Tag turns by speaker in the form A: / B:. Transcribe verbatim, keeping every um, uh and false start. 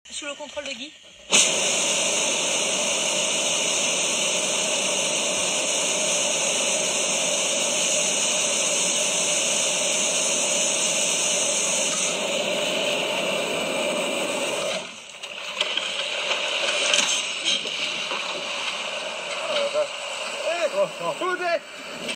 A: Sous le contrôle de Guy.
B: Oh, oh, oh.